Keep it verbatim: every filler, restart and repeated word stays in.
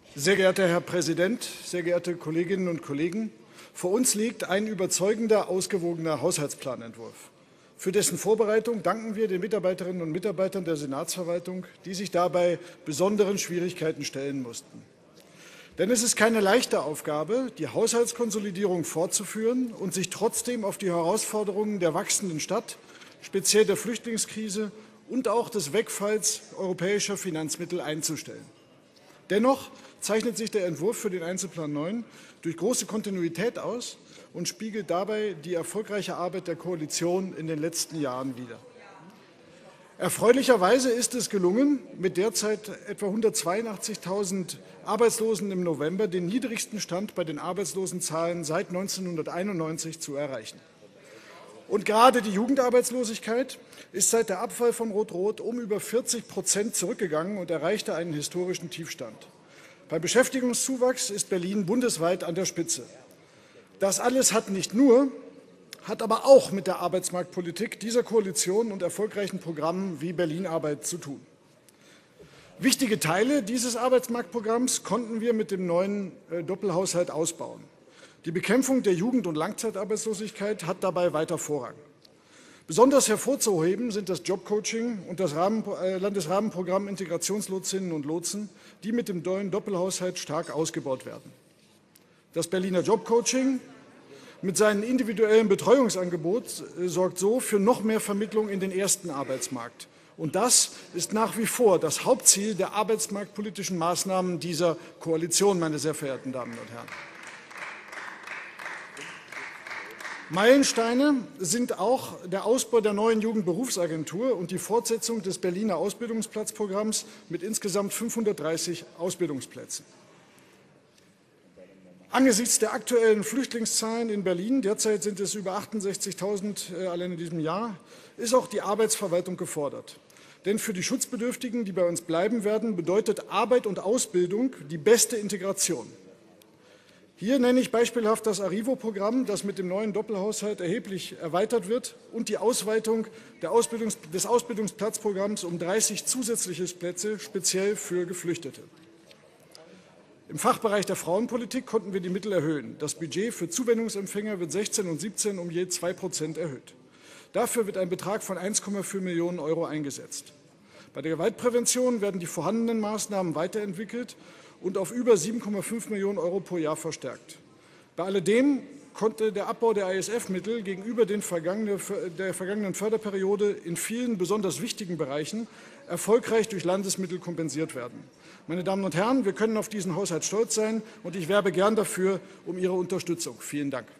Sehr geehrter Herr Präsident, sehr geehrte Kolleginnen und Kollegen! Vor uns liegt ein überzeugender, ausgewogener Haushaltsplanentwurf. Für dessen Vorbereitung danken wir den Mitarbeiterinnen und Mitarbeitern der Senatsverwaltung, die sich dabei besonderen Schwierigkeiten stellen mussten. Denn es ist keine leichte Aufgabe, die Haushaltskonsolidierung fortzuführen und sich trotzdem auf die Herausforderungen der wachsenden Stadt, speziell der Flüchtlingskrise und auch des Wegfalls europäischer Finanzmittel einzustellen. Dennoch zeichnet sich der Entwurf für den Einzelplan neun durch große Kontinuität aus und spiegelt dabei die erfolgreiche Arbeit der Koalition in den letzten Jahren wider. Erfreulicherweise ist es gelungen, mit derzeit etwa hundertzweiundachtzigtausend Arbeitslosen im November den niedrigsten Stand bei den Arbeitslosenzahlen seit neunzehnhunderteinundneunzig zu erreichen. Und gerade die Jugendarbeitslosigkeit ist seit der Abwahl von Rot-Rot um über vierzig Prozent zurückgegangen und erreichte einen historischen Tiefstand. Beim Beschäftigungszuwachs ist Berlin bundesweit an der Spitze. Das alles hat nicht nur, hat aber auch mit der Arbeitsmarktpolitik dieser Koalition und erfolgreichen Programmen wie Berlin-Arbeit zu tun. Wichtige Teile dieses Arbeitsmarktprogramms konnten wir mit dem neuen Doppelhaushalt ausbauen. Die Bekämpfung der Jugend- und Langzeitarbeitslosigkeit hat dabei weiter Vorrang. Besonders hervorzuheben sind das Jobcoaching und das Rahmen, äh, Landesrahmenprogramm Integrationslotsinnen und Lotsen, die mit dem neuen Doppelhaushalt stark ausgebaut werden. Das Berliner Jobcoaching mit seinem individuellen Betreuungsangebot äh, sorgt so für noch mehr Vermittlung in den ersten Arbeitsmarkt. Und das ist nach wie vor das Hauptziel der arbeitsmarktpolitischen Maßnahmen dieser Koalition, meine sehr verehrten Damen und Herren. Meilensteine sind auch der Ausbau der neuen Jugendberufsagentur und die Fortsetzung des Berliner Ausbildungsplatzprogramms mit insgesamt fünfhundertdreißig Ausbildungsplätzen. Angesichts der aktuellen Flüchtlingszahlen in Berlin, derzeit sind es über achtundsechzigtausend allein in diesem Jahr, ist auch die Arbeitsverwaltung gefordert. Denn für die Schutzbedürftigen, die bei uns bleiben werden, bedeutet Arbeit und Ausbildung die beste Integration. Hier nenne ich beispielhaft das Arrivo-Programm, das mit dem neuen Doppelhaushalt erheblich erweitert wird, und die Ausweitung der Ausbildungs- des Ausbildungsplatzprogramms um dreißig zusätzliche Plätze, speziell für Geflüchtete. Im Fachbereich der Frauenpolitik konnten wir die Mittel erhöhen. Das Budget für Zuwendungsempfänger wird sechzehn und siebzehn um je zwei Prozent erhöht. Dafür wird ein Betrag von eins Komma vier Millionen Euro eingesetzt. Bei der Gewaltprävention werden die vorhandenen Maßnahmen weiterentwickelt und auf über sieben Komma fünf Millionen Euro pro Jahr verstärkt. Bei alledem konnte der Abbau der A S F-Mittel gegenüber den vergangenen, der vergangenen Förderperiode in vielen besonders wichtigen Bereichen erfolgreich durch Landesmittel kompensiert werden. Meine Damen und Herren, wir können auf diesen Haushalt stolz sein, und ich werbe gern dafür um Ihre Unterstützung. Vielen Dank.